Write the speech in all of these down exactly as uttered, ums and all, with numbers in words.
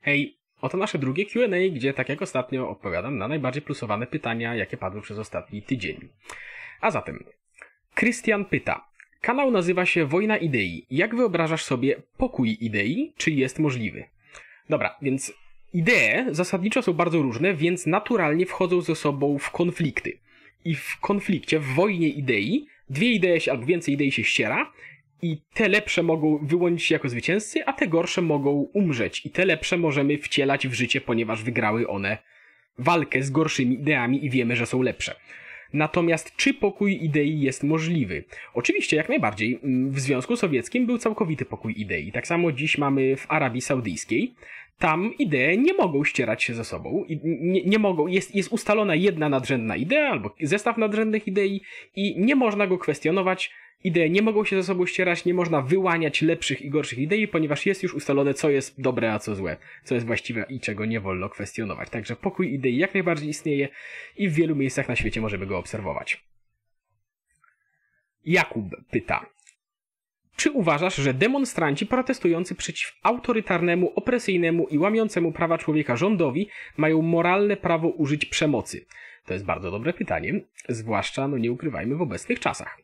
Hej, oto nasze drugie Q and A, gdzie tak jak ostatnio odpowiadam na najbardziej plusowane pytania, jakie padły przez ostatni tydzień. A zatem, Krystian pyta. Kanał nazywa się Wojna Idei. Jak wyobrażasz sobie pokój idei? Czy jest możliwy? Dobra, więc idee zasadniczo są bardzo różne, więc naturalnie wchodzą ze sobą w konflikty. I w konflikcie, w wojnie idei, dwie idee się, albo więcej idei się ściera i te lepsze mogą wyłonić się jako zwycięzcy, a te gorsze mogą umrzeć. I te lepsze możemy wcielać w życie, ponieważ wygrały one walkę z gorszymi ideami i wiemy, że są lepsze. Natomiast czy pokój idei jest możliwy? Oczywiście, jak najbardziej. W Związku Sowieckim był całkowity pokój idei. Tak samo dziś mamy w Arabii Saudyjskiej. Tam idee nie mogą ścierać się ze sobą. Nie, nie mogą. Jest, jest ustalona jedna nadrzędna idea albo zestaw nadrzędnych idei i nie można go kwestionować. Idee nie mogą się ze sobą ścierać, nie można wyłaniać lepszych i gorszych idei, ponieważ jest już ustalone, co jest dobre, a co złe, co jest właściwe i czego nie wolno kwestionować. Także pokój idei jak najbardziej istnieje i w wielu miejscach na świecie możemy go obserwować. Jakub pyta. Czy uważasz, że demonstranci protestujący przeciw autorytarnemu, opresyjnemu i łamiącemu prawa człowieka rządowi mają moralne prawo użyć przemocy? To jest bardzo dobre pytanie, zwłaszcza, no nie ukrywajmy, w obecnych czasach.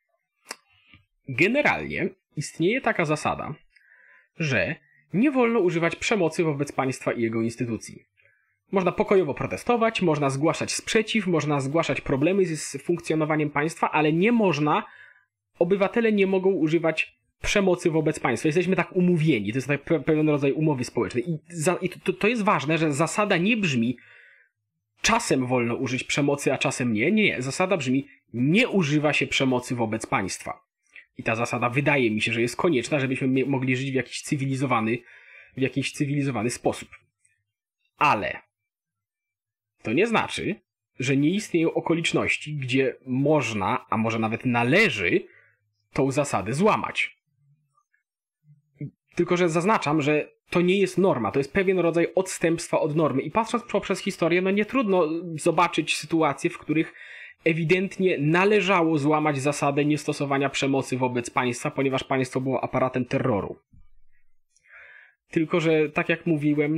Generalnie istnieje taka zasada, że nie wolno używać przemocy wobec państwa i jego instytucji. Można pokojowo protestować, można zgłaszać sprzeciw, można zgłaszać problemy z funkcjonowaniem państwa, ale nie można, obywatele nie mogą używać przemocy wobec państwa. Jesteśmy tak umówieni, to jest tak pewien rodzaj umowy społecznej. I, za, i to, to jest ważne, że zasada nie brzmi czasem wolno użyć przemocy, a czasem nie. Nie, nie. Zasada brzmi nie używa się przemocy wobec państwa. I ta zasada wydaje mi się, że jest konieczna, żebyśmy mogli żyć w jakiś cywilizowany, w jakiś cywilizowany sposób. Ale to nie znaczy, że nie istnieją okoliczności, gdzie można, a może nawet należy tą zasadę złamać. Tylko że zaznaczam, że to nie jest norma, to jest pewien rodzaj odstępstwa od normy. I patrząc poprzez historię, no nie trudno zobaczyć sytuacje, w których ewidentnie należało złamać zasadę niestosowania przemocy wobec państwa, ponieważ państwo było aparatem terroru. Tylko że, tak jak mówiłem,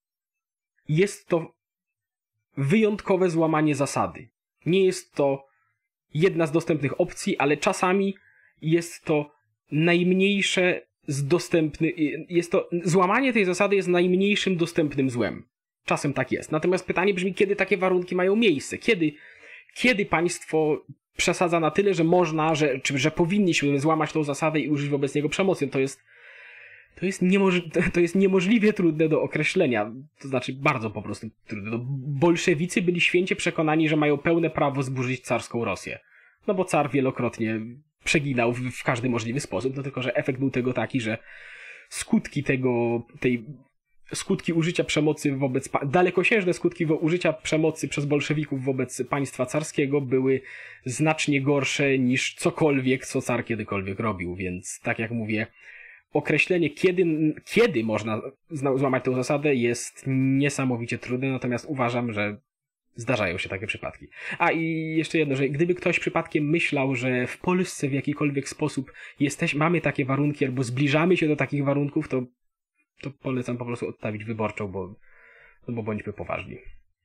jest to wyjątkowe złamanie zasady. Nie jest to jedna z dostępnych opcji, ale czasami jest to najmniejsze z dostępnych... Jest to... Złamanie tej zasady jest najmniejszym dostępnym złem. Czasem tak jest. Natomiast pytanie brzmi, kiedy takie warunki mają miejsce? Kiedy... Kiedy państwo przesadza na tyle, że można, że, czy, że powinniśmy złamać tą zasadę i użyć wobec niego przemocy, to jest, to jest, niemoż, to jest niemożliwie trudne do określenia. To znaczy bardzo po prostu trudne. No, bolszewicy byli święcie przekonani, że mają pełne prawo zburzyć carską Rosję. No bo car wielokrotnie przeginał w, w każdy możliwy sposób, no tylko że efekt był tego taki, że skutki tego, tej... skutki użycia przemocy wobec... dalekosiężne skutki użycia przemocy przez bolszewików wobec państwa carskiego były znacznie gorsze niż cokolwiek, co car kiedykolwiek robił, więc tak jak mówię, określenie kiedy, kiedy można złamać tę zasadę jest niesamowicie trudne, natomiast uważam, że zdarzają się takie przypadki. A i jeszcze jedno, że gdyby ktoś przypadkiem myślał, że w Polsce w jakikolwiek sposób jesteś, mamy takie warunki albo zbliżamy się do takich warunków, to to polecam po prostu odstawić wyborczą, bo, no bo bądźmy poważni.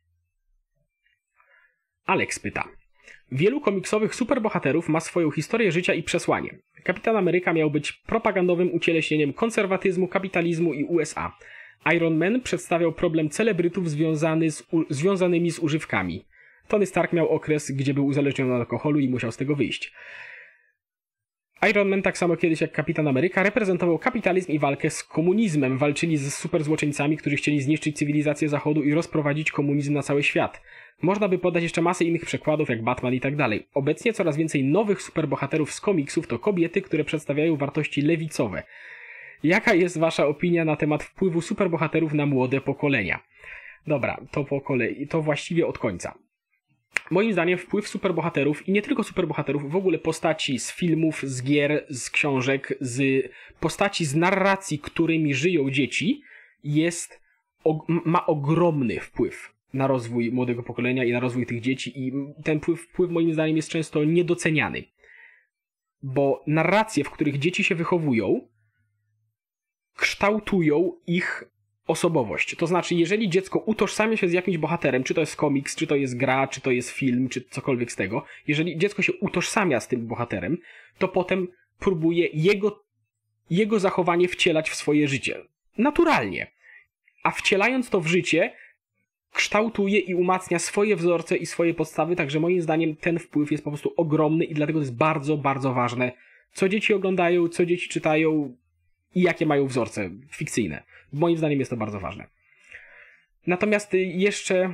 Alex pyta. Wielu komiksowych superbohaterów ma swoją historię życia i przesłanie. Kapitan Ameryka miał być propagandowym ucieleśnieniem konserwatyzmu, kapitalizmu i U S A. Iron Man przedstawiał problem celebrytów związany z u, związanymi z używkami. Tony Stark miał okres, gdzie był uzależniony od alkoholu i musiał z tego wyjść. Iron Man, tak samo kiedyś jak Kapitan Ameryka, reprezentował kapitalizm i walkę z komunizmem. Walczyli z superzłoczyńcami, którzy chcieli zniszczyć cywilizację Zachodu i rozprowadzić komunizm na cały świat. Można by podać jeszcze masę innych przykładów, jak Batman i tak dalej. Obecnie coraz więcej nowych superbohaterów z komiksów to kobiety, które przedstawiają wartości lewicowe. Jaka jest wasza opinia na temat wpływu superbohaterów na młode pokolenia? Dobra, to po kolei, to właściwie od końca. Moim zdaniem wpływ superbohaterów i nie tylko superbohaterów, w ogóle postaci z filmów, z gier, z książek, z postaci z narracji, którymi żyją dzieci, jest, ma ogromny wpływ na rozwój młodego pokolenia i na rozwój tych dzieci i ten wpływ, wpływ moim zdaniem jest często niedoceniany. Bo narracje, w których dzieci się wychowują, kształtują ich osobowość. To znaczy, jeżeli dziecko utożsamia się z jakimś bohaterem, czy to jest komiks, czy to jest gra, czy to jest film, czy cokolwiek z tego, jeżeli dziecko się utożsamia z tym bohaterem, to potem próbuje jego, jego zachowanie wcielać w swoje życie. Naturalnie. A wcielając to w życie, kształtuje i umacnia swoje wzorce i swoje podstawy, także moim zdaniem ten wpływ jest po prostu ogromny i dlatego to jest bardzo, bardzo ważne, co dzieci oglądają, co dzieci czytają i jakie mają wzorce fikcyjne. Moim zdaniem jest to bardzo ważne. Natomiast jeszcze,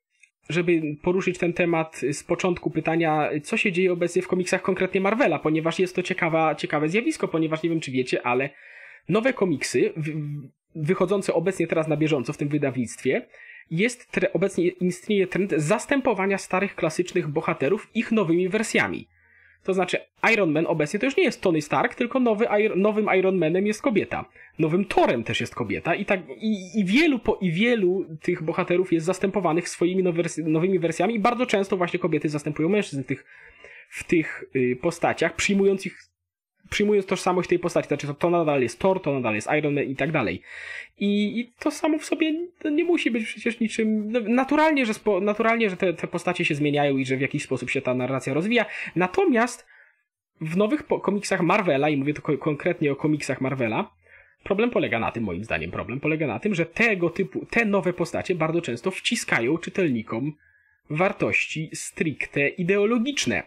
żeby poruszyć ten temat z początku pytania, co się dzieje obecnie w komiksach konkretnie Marvela, ponieważ jest to ciekawa, ciekawe zjawisko, ponieważ nie wiem, czy wiecie, ale nowe komiksy wychodzące obecnie teraz na bieżąco w tym wydawnictwie, jest tre- obecnie istnieje trend zastępowania starych, klasycznych bohaterów ich nowymi wersjami. To znaczy Iron Man obecnie to już nie jest Tony Stark, tylko nowy, nowym Iron Manem jest kobieta. Nowym Thorem też jest kobieta i, tak, i, i, wielu, po, i wielu tych bohaterów jest zastępowanych swoimi nowersy, nowymi wersjami i bardzo często właśnie kobiety zastępują mężczyzn w tych, w tych y, postaciach, przyjmując ich przyjmując tożsamość tej postaci, znaczy to, to nadal jest Thor, to nadal jest Iron Man i tak dalej. I, i to samo w sobie nie musi być przecież niczym... Naturalnie, że, spo, naturalnie, że te, te postacie się zmieniają i że w jakiś sposób się ta narracja rozwija. Natomiast w nowych komiksach Marvela, i mówię to ko- konkretnie o komiksach Marvela, problem polega na tym, moim zdaniem, problem polega na tym, że tego typu, te nowe postacie bardzo często wciskają czytelnikom wartości stricte ideologiczne.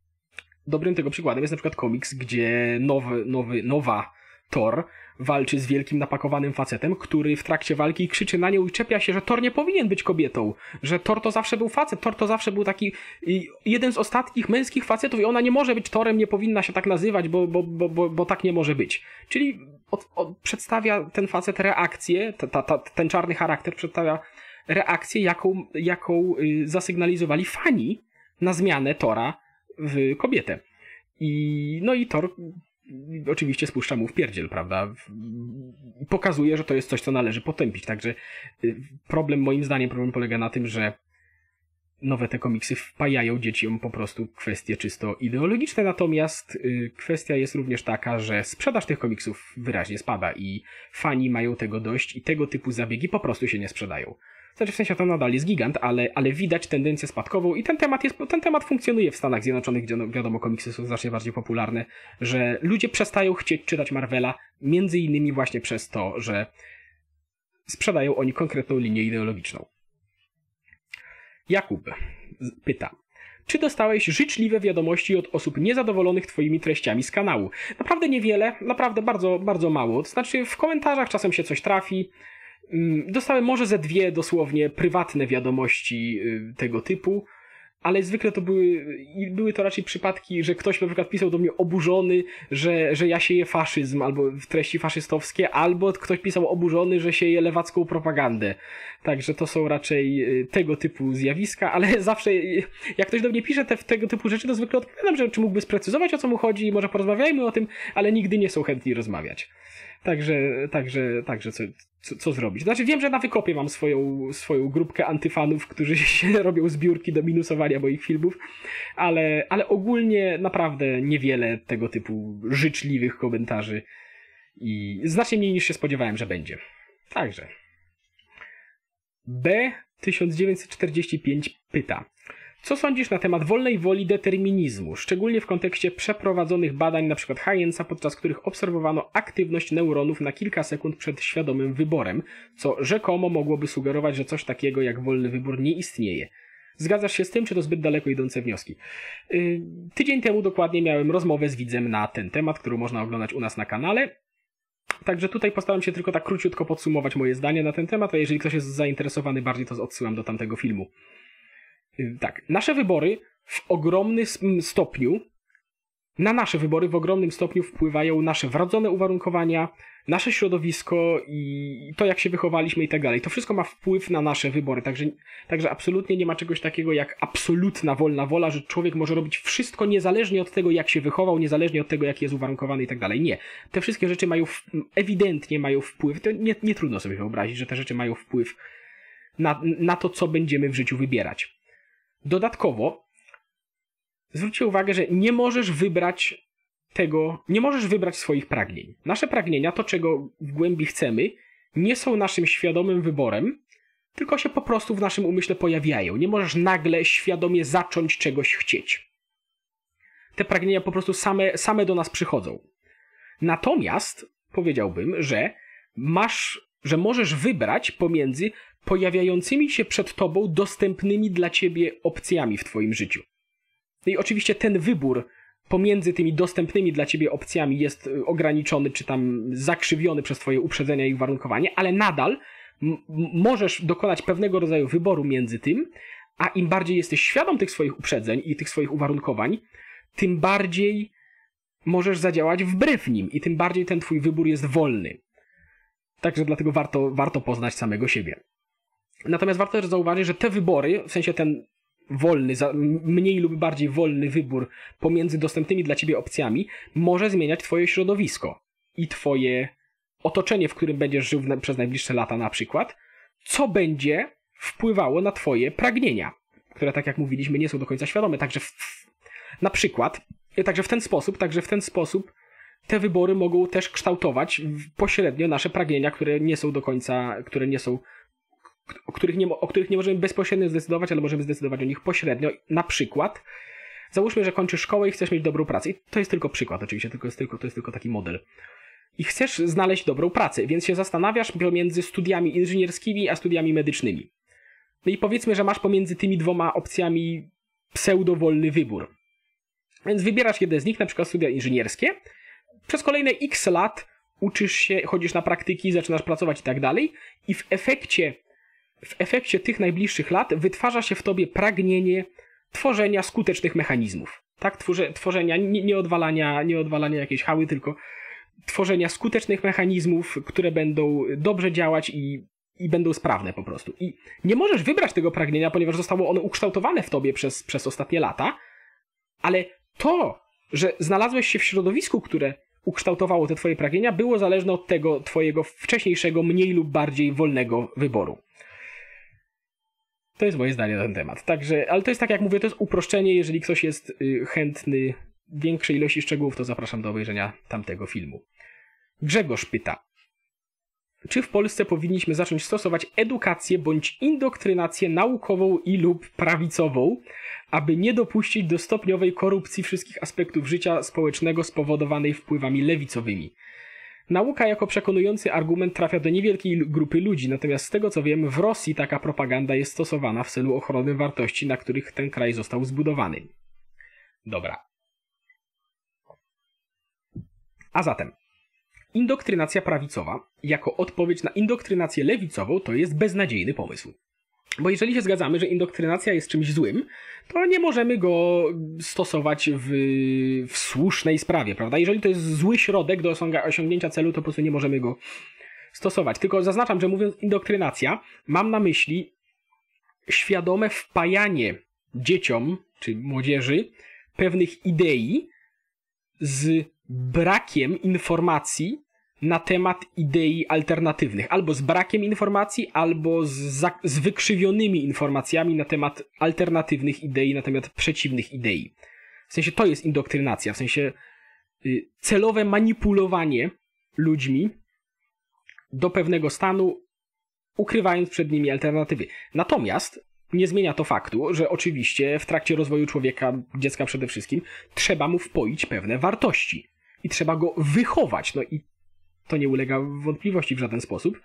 Dobrym tego przykładem jest na przykład komiks, gdzie nowy, nowy, nowa Thor walczy z wielkim napakowanym facetem, który w trakcie walki krzyczy na nią i czepia się, że Thor nie powinien być kobietą, że Thor to zawsze był facet, Thor to zawsze był taki jeden z ostatnich męskich facetów i ona nie może być Thorem, nie powinna się tak nazywać, bo, bo, bo, bo, bo tak nie może być. Czyli od, od, przedstawia ten facet reakcję, ta, ta, ta, ten czarny charakter przedstawia reakcję, jaką, jaką zasygnalizowali fani na zmianę Thora w kobietę. I no i Thor oczywiście spuszcza mu w pierdziel, prawda? Pokazuje, że to jest coś, co należy potępić. Także problem, moim zdaniem, problem polega na tym, że nowe te komiksy wpajają dzieciom po prostu kwestie czysto ideologiczne, natomiast kwestia jest również taka, że sprzedaż tych komiksów wyraźnie spada i fani mają tego dość i tego typu zabiegi po prostu się nie sprzedają. Znaczy w sensie to nadal jest gigant, ale, ale widać tendencję spadkową i ten temat, jest, ten temat funkcjonuje w Stanach Zjednoczonych, gdzie no, wiadomo komiksy są znacznie bardziej popularne, że ludzie przestają chcieć czytać Marvela między innymi właśnie przez to, że sprzedają oni konkretną linię ideologiczną. Jakub pyta: czy dostałeś życzliwe wiadomości od osób niezadowolonych twoimi treściami z kanału? Naprawdę niewiele, naprawdę bardzo, bardzo mało. To znaczy w komentarzach czasem się coś trafi. Dostałem może ze dwie dosłownie prywatne wiadomości tego typu, ale zwykle to były, były to raczej przypadki, że ktoś na przykład pisał do mnie oburzony, że, że ja sieję faszyzm albo treści faszystowskie, albo ktoś pisał oburzony, że sieję lewacką propagandę. Także to są raczej tego typu zjawiska, ale zawsze jak ktoś do mnie pisze te, tego typu rzeczy, to zwykle odpowiadam, że czy mógłby sprecyzować, o co mu chodzi, może porozmawiajmy o tym, ale nigdy nie są chętni rozmawiać. Także, także, także co, co, co zrobić? Znaczy wiem, że na Wykopie mam swoją, swoją grupkę antyfanów, którzy się robią zbiórki do minusowania moich filmów, ale, ale ogólnie naprawdę niewiele tego typu życzliwych komentarzy i znacznie mniej niż się spodziewałem, że będzie. Także. B tysiąc dziewięćset czterdzieści pięć pyta: co sądzisz na temat wolnej woli determinizmu, szczególnie w kontekście przeprowadzonych badań np. Hyensa, podczas których obserwowano aktywność neuronów na kilka sekund przed świadomym wyborem, co rzekomo mogłoby sugerować, że coś takiego jak wolny wybór nie istnieje. Zgadzasz się z tym, czy to zbyt daleko idące wnioski? Yy, tydzień temu dokładnie miałem rozmowę z widzem na ten temat, którą można oglądać u nas na kanale. Także tutaj postaram się tylko tak króciutko podsumować moje zdanie na ten temat, a jeżeli ktoś jest zainteresowany bardziej, to odsyłam do tamtego filmu. Tak, nasze wybory w ogromnym stopniu, na nasze wybory w ogromnym stopniu wpływają nasze wrodzone uwarunkowania, nasze środowisko i to, jak się wychowaliśmy i tak dalej. To wszystko ma wpływ na nasze wybory, także, także absolutnie nie ma czegoś takiego jak absolutna wolna wola, że człowiek może robić wszystko niezależnie od tego, jak się wychował, niezależnie od tego, jak jest uwarunkowany i tak dalej. Nie. Te wszystkie rzeczy mają, ewidentnie mają wpływ, to nie, nie trudno sobie wyobrazić, że te rzeczy mają wpływ na, na to, co będziemy w życiu wybierać. Dodatkowo zwróćcie uwagę, że nie możesz wybrać tego, nie możesz wybrać swoich pragnień. Nasze pragnienia, to czego w głębi chcemy, nie są naszym świadomym wyborem, tylko się po prostu w naszym umyśle pojawiają. Nie możesz nagle świadomie zacząć czegoś chcieć. Te pragnienia po prostu same, same do nas przychodzą. Natomiast powiedziałbym, że masz, że możesz wybrać pomiędzy pojawiającymi się przed tobą dostępnymi dla ciebie opcjami w twoim życiu. No i oczywiście ten wybór pomiędzy tymi dostępnymi dla ciebie opcjami jest ograniczony czy tam zakrzywiony przez twoje uprzedzenia i uwarunkowanie, ale nadal m- możesz dokonać pewnego rodzaju wyboru między tym, a im bardziej jesteś świadom tych swoich uprzedzeń i tych swoich uwarunkowań, tym bardziej możesz zadziałać wbrew nim i tym bardziej ten twój wybór jest wolny. Także dlatego warto, warto poznać samego siebie. Natomiast warto też zauważyć, że te wybory, w sensie ten wolny, mniej lub bardziej wolny wybór pomiędzy dostępnymi dla ciebie opcjami może zmieniać twoje środowisko i twoje otoczenie, w którym będziesz żył przez najbliższe lata na przykład, co będzie wpływało na twoje pragnienia, które, tak jak mówiliśmy, nie są do końca świadome. Także w, na przykład, także w ten sposób, także w ten sposób te wybory mogą też kształtować pośrednio nasze pragnienia, które nie są do końca, które nie są O których, nie, o których nie możemy bezpośrednio zdecydować, ale możemy zdecydować o nich pośrednio. Na przykład, załóżmy, że kończysz szkołę i chcesz mieć dobrą pracę. I to jest tylko przykład oczywiście, tylko jest tylko, to jest tylko taki model. I chcesz znaleźć dobrą pracę, więc się zastanawiasz pomiędzy studiami inżynierskimi a studiami medycznymi. No i powiedzmy, że masz pomiędzy tymi dwoma opcjami pseudowolny wybór. Więc wybierasz jedne z nich, na przykład studia inżynierskie. Przez kolejne x lat uczysz się, chodzisz na praktyki, zaczynasz pracować i tak dalej. I w efekcie W efekcie tych najbliższych lat wytwarza się w tobie pragnienie tworzenia skutecznych mechanizmów. Tak? Tworze, tworzenia, nie, nie, odwalania, nie odwalania jakiejś hały, tylko tworzenia skutecznych mechanizmów, które będą dobrze działać i, i będą sprawne po prostu. I nie możesz wybrać tego pragnienia, ponieważ zostało ono ukształtowane w tobie przez, przez ostatnie lata, ale to, że znalazłeś się w środowisku, które ukształtowało te twoje pragnienia, było zależne od tego twojego wcześniejszego, mniej lub bardziej wolnego wyboru. To jest moje zdanie na ten temat. Także, ale to jest tak jak mówię, to jest uproszczenie. Jeżeli ktoś jest y, chętny większej ilości szczegółów, to zapraszam do obejrzenia tamtego filmu. Grzegorz pyta, czy w Polsce powinniśmy zacząć stosować edukację bądź indoktrynację naukową i lub prawicową, aby nie dopuścić do stopniowej korupcji wszystkich aspektów życia społecznego spowodowanej wpływami lewicowymi? Nauka jako przekonujący argument trafia do niewielkiej grupy ludzi, natomiast z tego co wiem, w Rosji taka propaganda jest stosowana w celu ochrony wartości, na których ten kraj został zbudowany. Dobra. A zatem, indoktrynacja prawicowa jako odpowiedź na indoktrynację lewicową to jest beznadziejny pomysł. Bo jeżeli się zgadzamy, że indoktrynacja jest czymś złym, to nie możemy go stosować w, w słusznej sprawie, prawda? Jeżeli to jest zły środek do osiągnięcia celu, to po prostu nie możemy go stosować. Tylko zaznaczam, że mówiąc indoktrynacja, mam na myśli świadome wpajanie dzieciom, czy młodzieży, pewnych idei z brakiem informacji na temat idei alternatywnych. Albo z brakiem informacji, albo z, za, z wykrzywionymi informacjami na temat alternatywnych idei, na temat przeciwnych idei. W sensie to jest indoktrynacja, w sensie y, celowe manipulowanie ludźmi do pewnego stanu, ukrywając przed nimi alternatywy. Natomiast nie zmienia to faktu, że oczywiście w trakcie rozwoju człowieka, dziecka przede wszystkim, trzeba mu wpoić pewne wartości. I trzeba go wychować. No i to nie ulega wątpliwości w żaden sposób,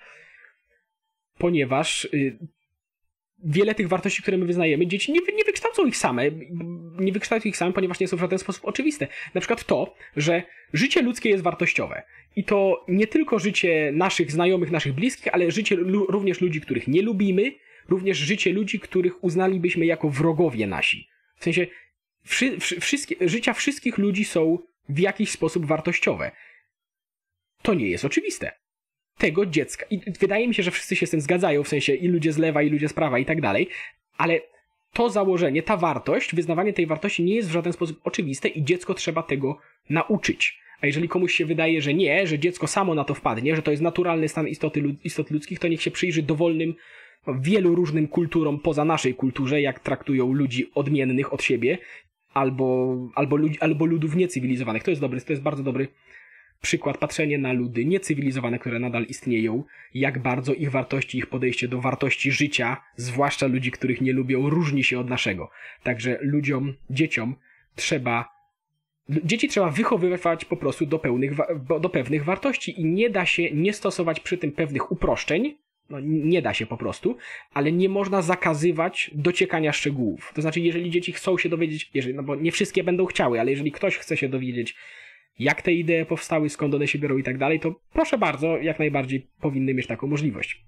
ponieważ y, wiele tych wartości, które my wyznajemy, dzieci nie, nie wykształcą ich same, nie wykształcą ich same, ponieważ nie są w żaden sposób oczywiste. Na przykład to, że życie ludzkie jest wartościowe. I to nie tylko życie naszych znajomych, naszych bliskich, ale życie lu- również ludzi, których nie lubimy, również życie ludzi, których uznalibyśmy jako wrogowie nasi. W sensie wszy, wszy, wszystkie, życia wszystkich ludzi są w jakiś sposób wartościowe. To nie jest oczywiste. Tego dziecka... I wydaje mi się, że wszyscy się z tym zgadzają, w sensie i ludzie z lewa, i ludzie z prawa i tak dalej, ale to założenie, ta wartość, wyznawanie tej wartości nie jest w żaden sposób oczywiste i dziecko trzeba tego nauczyć. A jeżeli komuś się wydaje, że nie, że dziecko samo na to wpadnie, że to jest naturalny stan istoty, istot ludzkich, to niech się przyjrzy dowolnym, wielu różnym kulturom poza naszej kulturze, jak traktują ludzi odmiennych od siebie, albo, albo, ludzi, albo ludów niecywilizowanych. To jest dobry, to jest bardzo dobry przykład patrzenie na ludy niecywilizowane, które nadal istnieją, jak bardzo ich wartości, ich podejście do wartości życia, zwłaszcza ludzi, których nie lubią, różni się od naszego. Także ludziom, dzieciom trzeba, dzieci trzeba wychowywać po prostu do, pełnych, do pewnych wartości i nie da się nie stosować przy tym pewnych uproszczeń, no nie da się po prostu, ale nie można zakazywać dociekania szczegółów. To znaczy, jeżeli dzieci chcą się dowiedzieć, jeżeli, no bo nie wszystkie będą chciały, ale jeżeli ktoś chce się dowiedzieć, jak te idee powstały, skąd one się biorą i tak dalej, to proszę bardzo, jak najbardziej powinny mieć taką możliwość.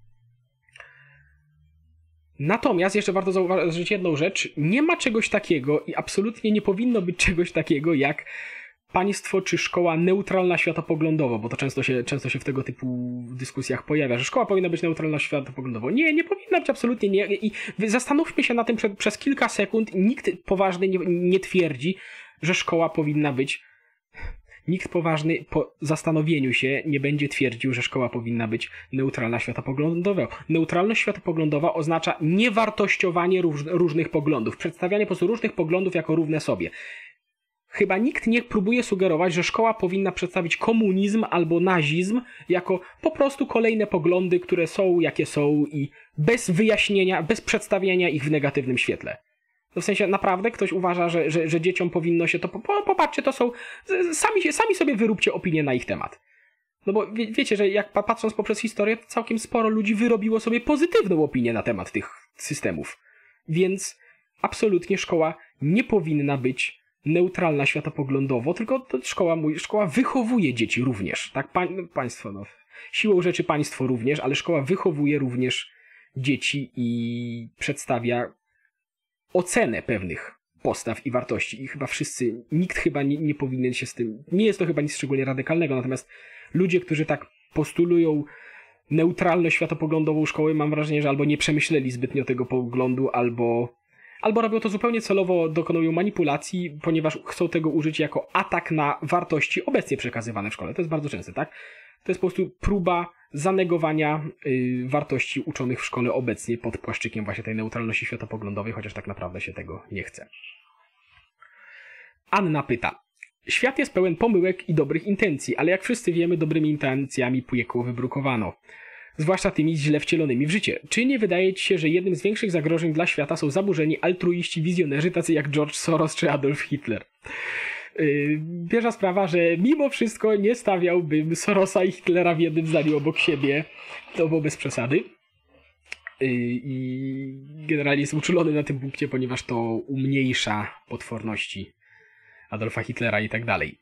Natomiast jeszcze warto zauważyć jedną rzecz, nie ma czegoś takiego i absolutnie nie powinno być czegoś takiego jak państwo czy szkoła neutralna światopoglądowo, bo to często się, często się w tego typu dyskusjach pojawia, że szkoła powinna być neutralna światopoglądowo. Nie, nie powinna być absolutnie nie. I zastanówmy się na tym przed, przez kilka sekund. Nikt poważny nie, nie twierdzi, że szkoła powinna być. Nikt poważny po zastanowieniu się nie będzie twierdził, że szkoła powinna być neutralna światopoglądowo. Neutralność światopoglądowa oznacza niewartościowanie róż, różnych poglądów, przedstawianie po prostu różnych poglądów jako równe sobie. Chyba nikt nie próbuje sugerować, że szkoła powinna przedstawić komunizm albo nazizm jako po prostu kolejne poglądy, które są jakie są i bez wyjaśnienia, bez przedstawiania ich w negatywnym świetle. To w sensie naprawdę ktoś uważa, że, że, że dzieciom powinno się to... Popatrzcie, to są... Sami, sami sobie wyróbcie opinię na ich temat. No bo wie, wiecie, że jak patrząc poprzez historię, to całkiem sporo ludzi wyrobiło sobie pozytywną opinię na temat tych systemów. Więc absolutnie szkoła nie powinna być neutralna światopoglądowo, tylko to szkoła, szkoła wychowuje dzieci również. Tak, pa, no, państwo, no, siłą rzeczy państwo również, ale szkoła wychowuje również dzieci i przedstawia ocenę pewnych postaw i wartości. I chyba wszyscy, nikt chyba nie, nie powinien się z tym... Nie jest to chyba nic szczególnie radykalnego, natomiast ludzie, którzy tak postulują neutralność światopoglądową szkoły, mam wrażenie, że albo nie przemyśleli zbytnio tego poglądu, albo... Albo robią to zupełnie celowo, dokonują manipulacji, ponieważ chcą tego użyć jako atak na wartości obecnie przekazywane w szkole. To jest bardzo częste, tak? To jest po prostu próba zanegowania y, wartości uczonych w szkole obecnie pod płaszczykiem właśnie tej neutralności światopoglądowej, chociaż tak naprawdę się tego nie chce. Anna pyta. Świat jest pełen pomyłek i dobrych intencji, ale jak wszyscy wiemy, dobrymi intencjami piekło wybrukowano. Zwłaszcza tymi źle wcielonymi w życie. Czy nie wydaje ci się, że jednym z większych zagrożeń dla świata są zaburzeni altruiści, wizjonerzy tacy jak George Soros czy Adolf Hitler? Yy, pierwsza sprawa, że mimo wszystko nie stawiałbym Sorosa i Hitlera w jednym zdaniu obok siebie. To było bez przesady. Yy, I generalnie jestem uczulony na tym punkcie, ponieważ to umniejsza potworności Adolfa Hitlera i tak dalej.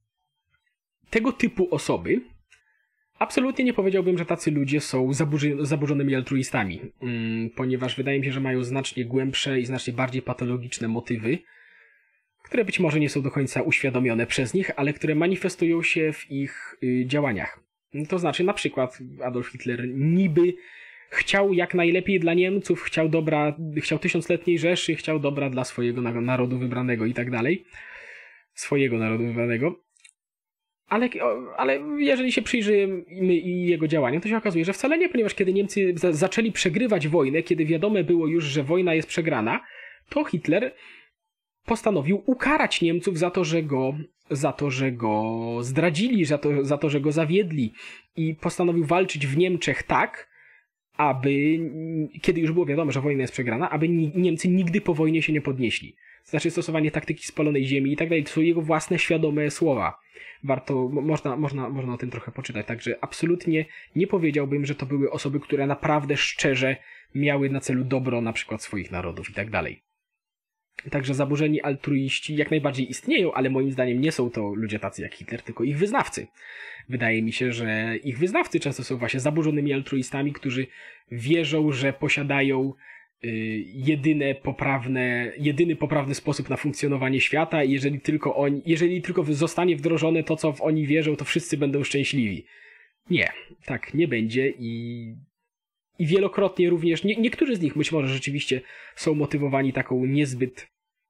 Tego typu osoby absolutnie nie powiedziałbym, że tacy ludzie są zaburzy, zaburzonymi altruistami, mm, ponieważ wydaje mi się, że mają znacznie głębsze i znacznie bardziej patologiczne motywy, które być może nie są do końca uświadomione przez nich, ale które manifestują się w ich y, działaniach. To znaczy, na przykład Adolf Hitler niby chciał jak najlepiej dla Niemców, chciał dobra, chciał tysiącletniej Rzeszy, chciał dobra dla swojego narodu wybranego i tak dalej. Swojego narodu wybranego. Ale, ale jeżeli się przyjrzymy i jego działaniom, to się okazuje, że wcale nie, ponieważ kiedy Niemcy za, zaczęli przegrywać wojnę, kiedy wiadome było już, że wojna jest przegrana, to Hitler postanowił ukarać Niemców za to, że go, za to, że go zdradzili, za to, za to, że go zawiedli i postanowił walczyć w Niemczech tak, aby, kiedy już było wiadomo, że wojna jest przegrana, aby Niemcy nigdy po wojnie się nie podnieśli. To znaczy stosowanie taktyki spalonej ziemi i tak dalej. To są jego własne świadome słowa. Warto, można, można, można o tym trochę poczytać. Także absolutnie nie powiedziałbym, że to były osoby, które naprawdę szczerze miały na celu dobro na przykład swoich narodów i tak dalej. Także zaburzeni altruiści jak najbardziej istnieją, ale moim zdaniem nie są to ludzie tacy jak Hitler, tylko ich wyznawcy. Wydaje mi się, że ich wyznawcy często są właśnie zaburzonymi altruistami, którzy wierzą, że posiadają jedyne poprawne, jedyny poprawny sposób na funkcjonowanie świata i jeżeli tylko oni, jeżeli tylko zostanie wdrożone to, co w oni wierzą, to wszyscy będą szczęśliwi. Nie, tak nie będzie i, i wielokrotnie również, nie, niektórzy z nich być może rzeczywiście są motywowani taką niezbyt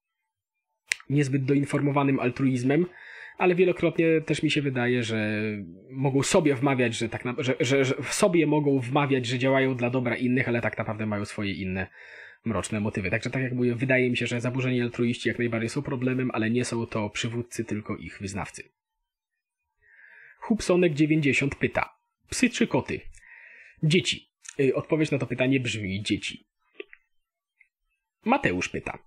niezbyt doinformowanym altruizmem, ale wielokrotnie też mi się wydaje, że mogą sobie wmawiać, że, tak na, że, że, że w sobie mogą wmawiać, że działają dla dobra innych, ale tak naprawdę mają swoje inne mroczne motywy. Także tak jak mówię, wydaje mi się, że zaburzeni altruiści jak najbardziej są problemem, ale nie są to przywódcy, tylko ich wyznawcy. Hubsonek dziewięćdziesiąt pyta. Psy czy koty? Dzieci. Yy, odpowiedź na to pytanie brzmi dzieci. Mateusz pyta.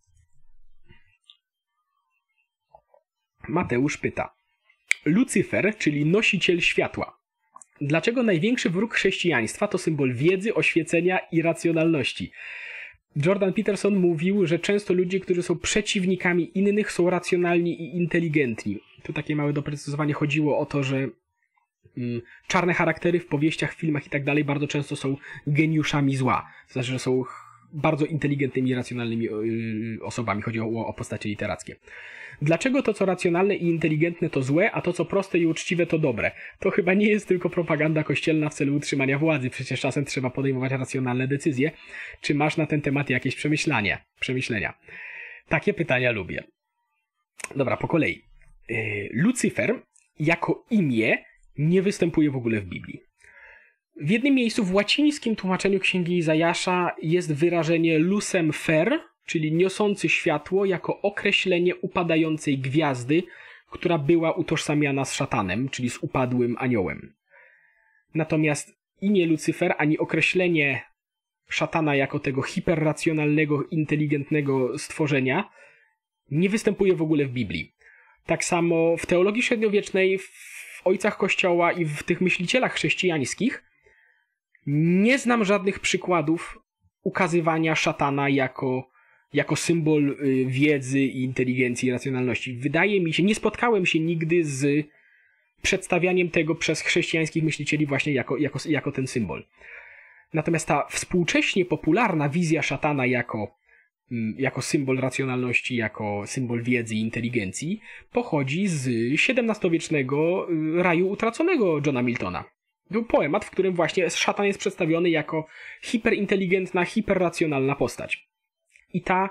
Mateusz pyta. Lucyfer, czyli nosiciel światła. Dlaczego największy wróg chrześcijaństwa to symbol wiedzy, oświecenia i racjonalności? Jordan Peterson mówił, że często ludzie, którzy są przeciwnikami innych, są racjonalni i inteligentni. Tu takie małe doprecyzowanie. Chodziło o to, że mm, czarne charaktery w powieściach, filmach i tak dalej bardzo często są geniuszami zła. To znaczy, że są bardzo inteligentnymi i racjonalnymi yy, osobami. Chodziło o postacie literackie. Dlaczego to, co racjonalne i inteligentne, to złe, a to, co proste i uczciwe, to dobre? To chyba nie jest tylko propaganda kościelna w celu utrzymania władzy. Przecież czasem trzeba podejmować racjonalne decyzje. Czy masz na ten temat jakieś przemyślania? Przemyślenia? Takie pytania lubię. Dobra, po kolei. Yy, Lucyfer jako imię nie występuje w ogóle w Biblii. W jednym miejscu w łacińskim tłumaczeniu Księgi Izajasza jest wyrażenie lucem fer, czyli niosący światło, jako określenie upadającej gwiazdy, która była utożsamiana z szatanem, czyli z upadłym aniołem. Natomiast imię Lucyfer, ani określenie szatana jako tego hiperracjonalnego, inteligentnego stworzenia nie występuje w ogóle w Biblii. Tak samo w teologii średniowiecznej, w ojcach Kościoła i w tych myślicielach chrześcijańskich nie znam żadnych przykładów ukazywania szatana jako, jako symbol wiedzy i inteligencji i racjonalności. Wydaje mi się, nie spotkałem się nigdy z przedstawianiem tego przez chrześcijańskich myślicieli właśnie jako, jako, jako ten symbol. Natomiast ta współcześnie popularna wizja szatana jako, jako symbol racjonalności, jako symbol wiedzy i inteligencji pochodzi z siedemnastowiecznego raju utraconego Johna Miltona. Był poemat, w którym właśnie szatan jest przedstawiony jako hiperinteligentna, hiperracjonalna postać. I ta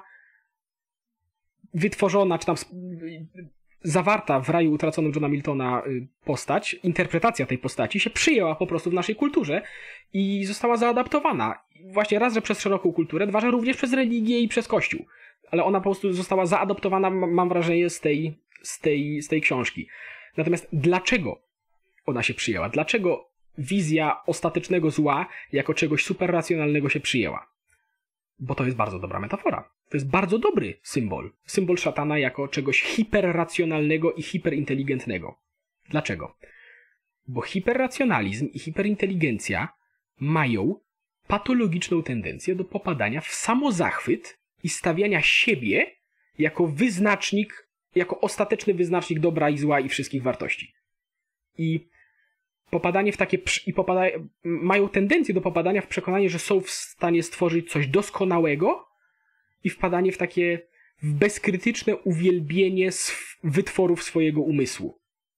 wytworzona, czy tam zawarta w raju utraconym Johna Miltona postać, interpretacja tej postaci się przyjęła po prostu w naszej kulturze i została zaadaptowana. Właśnie raz, że przez szeroką kulturę, dwa, że również przez religię i przez Kościół. Ale ona po prostu została zaadoptowana, mam wrażenie, z tej, z tej, z tej książki. Natomiast dlaczego ona się przyjęła? Dlaczego wizja ostatecznego zła jako czegoś superracjonalnego się przyjęła? Bo to jest bardzo dobra metafora. To jest bardzo dobry symbol. Symbol szatana jako czegoś hiperracjonalnego i hiperinteligentnego. Dlaczego? Bo hiperracjonalizm i hiperinteligencja mają patologiczną tendencję do popadania w samozachwyt i stawiania siebie jako wyznacznik, jako ostateczny wyznacznik dobra i zła i wszystkich wartości. I popadanie w takie i popada, mają tendencję do popadania w przekonanie, że są w stanie stworzyć coś doskonałego i wpadanie w takie w bezkrytyczne uwielbienie wytworów swojego umysłu.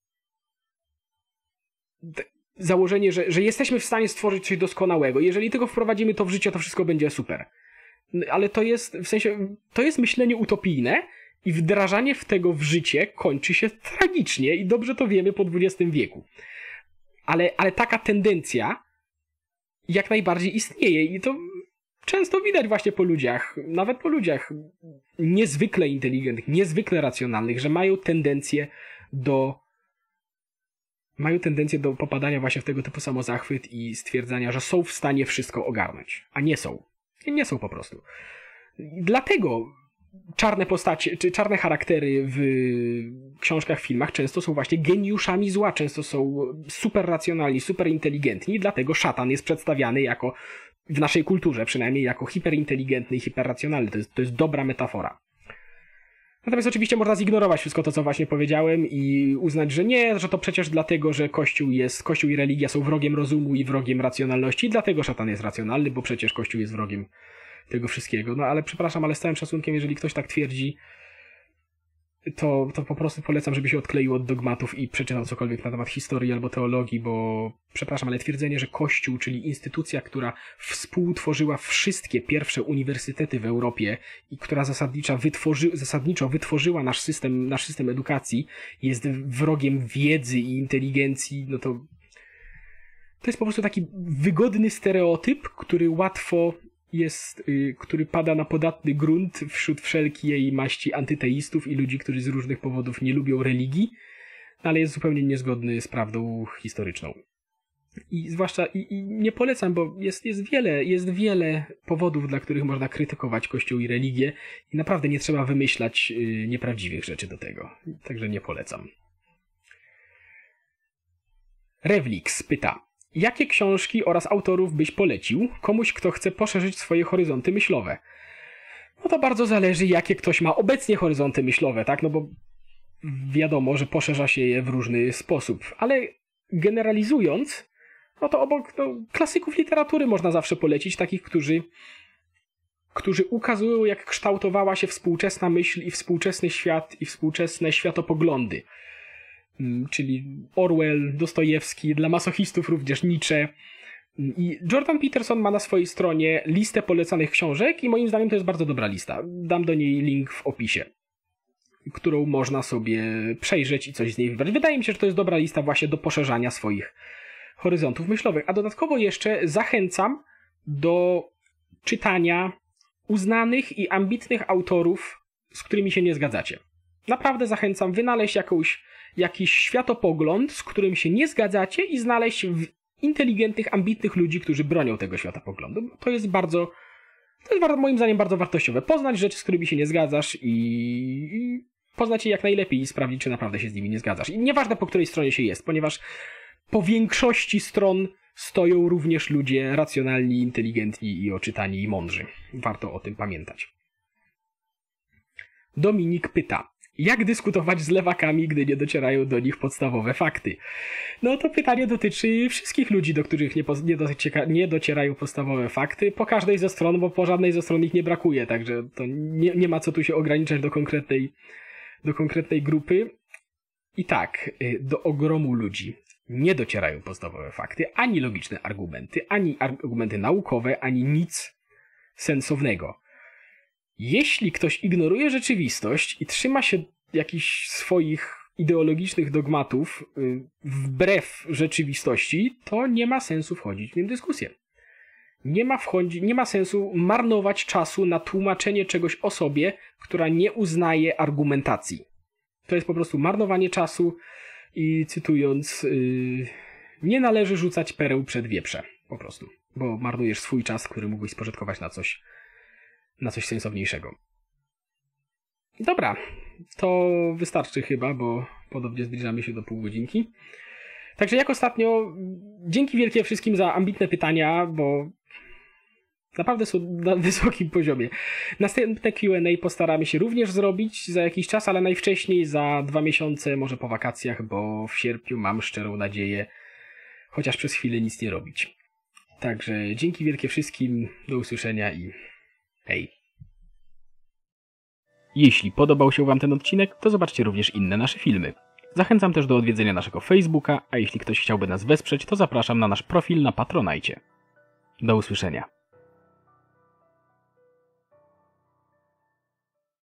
Założenie, że, że jesteśmy w stanie stworzyć coś doskonałego. Jeżeli tylko wprowadzimy to w życie, to wszystko będzie super. Ale to jest, w sensie, to jest myślenie utopijne i wdrażanie w tego w życie kończy się tragicznie i dobrze to wiemy po dwudziestym wieku. Ale, ale taka tendencja jak najbardziej istnieje i to często widać właśnie po ludziach, nawet po ludziach niezwykle inteligentnych, niezwykle racjonalnych, że mają tendencję do mają tendencję do popadania właśnie w tego typu samozachwyt i stwierdzania, że są w stanie wszystko ogarnąć, a nie są. Nie są po prostu. Dlatego czarne postacie, czy czarne charaktery w książkach, filmach często są właśnie geniuszami zła, często są super racjonalni, super inteligentni, dlatego szatan jest przedstawiany jako, w naszej kulturze przynajmniej, jako hiperinteligentny i hiperracjonalny. To jest, to jest dobra metafora. Natomiast oczywiście można zignorować wszystko to, co właśnie powiedziałem i uznać, że nie, że to przecież dlatego, że Kościół jest, Kościół i religia są wrogiem rozumu i wrogiem racjonalności, dlatego szatan jest racjonalny, bo przecież Kościół jest wrogiem tego wszystkiego. No ale przepraszam, ale z całym szacunkiem, jeżeli ktoś tak twierdzi, to, to po prostu polecam, żeby się odkleił od dogmatów i przeczytał cokolwiek na temat historii albo teologii, bo przepraszam, ale twierdzenie, że Kościół, czyli instytucja, która współtworzyła wszystkie pierwsze uniwersytety w Europie i która zasadniczo, wytworzy, zasadniczo wytworzyła nasz system, nasz system edukacji, jest wrogiem wiedzy i inteligencji, no to to jest po prostu taki wygodny stereotyp, który łatwo jest, y, który pada na podatny grunt wśród wszelkiej maści antyteistów i ludzi, którzy z różnych powodów nie lubią religii, ale jest zupełnie niezgodny z prawdą historyczną. I zwłaszcza i, i nie polecam, bo jest, jest, wiele, jest wiele powodów, dla których można krytykować Kościół i religię i naprawdę nie trzeba wymyślać yy, nieprawdziwych rzeczy do tego. Także nie polecam. Rewlix pyta, jakie książki oraz autorów byś polecił komuś, kto chce poszerzyć swoje horyzonty myślowe? No to bardzo zależy, jakie ktoś ma obecnie horyzonty myślowe, tak? No bo wiadomo, że poszerza się je w różny sposób, ale generalizując, no to obok no, klasyków literatury można zawsze polecić, takich, którzy, którzy ukazują, jak kształtowała się współczesna myśl i współczesny świat i współczesne światopoglądy. Czyli Orwell, Dostojewski, dla masochistów również Nietzsche. I Jordan Peterson ma na swojej stronie listę polecanych książek i moim zdaniem to jest bardzo dobra lista. Dam do niej link w opisie, którą można sobie przejrzeć i coś z niej wybrać. Wydaje mi się, że to jest dobra lista właśnie do poszerzania swoich horyzontów myślowych. A dodatkowo jeszcze zachęcam do czytania uznanych i ambitnych autorów, z którymi się nie zgadzacie. Naprawdę zachęcam wynaleźć jakąś, jakiś światopogląd, z którym się nie zgadzacie i znaleźć inteligentnych, ambitnych ludzi, którzy bronią tego światopoglądu. To jest bardzo, to jest moim zdaniem bardzo wartościowe. Poznać rzeczy, z którymi się nie zgadzasz i, i poznać je jak najlepiej i sprawdzić, czy naprawdę się z nimi nie zgadzasz. I nieważne, po której stronie się jest, ponieważ po większości stron stoją również ludzie racjonalni, inteligentni i oczytani i mądrzy. Warto o tym pamiętać. Dominik pyta, jak dyskutować z lewakami, gdy nie docierają do nich podstawowe fakty? No to pytanie dotyczy wszystkich ludzi, do których nie, nie, docieka, nie docierają podstawowe fakty, po każdej ze stron, bo po żadnej ze stron ich nie brakuje, także to nie, nie ma co tu się ograniczać do konkretnej, do konkretnej grupy. I tak, do ogromu ludzi nie docierają podstawowe fakty, ani logiczne argumenty, ani argumenty naukowe, ani nic sensownego. Jeśli ktoś ignoruje rzeczywistość i trzyma się jakichś swoich ideologicznych dogmatów wbrew rzeczywistości, to nie ma sensu wchodzić w tę dyskusję. Nie ma, wchodzi, nie ma sensu marnować czasu na tłumaczenie czegoś osobie, która nie uznaje argumentacji. To jest po prostu marnowanie czasu i cytując, yy, nie należy rzucać pereł przed wieprze. Po prostu. Bo marnujesz swój czas, który mógłbyś spożytkować na coś na coś sensowniejszego. Dobra, to wystarczy chyba, bo podobnie zbliżamy się do pół godzinki. Także jak ostatnio, dzięki wielkie wszystkim za ambitne pytania, bo naprawdę są na wysokim poziomie. Następne Q and A postaramy się również zrobić za jakiś czas, ale najwcześniej za dwa miesiące, może po wakacjach, bo w sierpniu mam szczerą nadzieję, chociaż przez chwilę nic nie robić. Także dzięki wielkie wszystkim, do usłyszenia i hej. Jeśli podobał się Wam ten odcinek, to zobaczcie również inne nasze filmy. Zachęcam też do odwiedzenia naszego Facebooka, a jeśli ktoś chciałby nas wesprzeć, to zapraszam na nasz profil na Patronite. Do usłyszenia.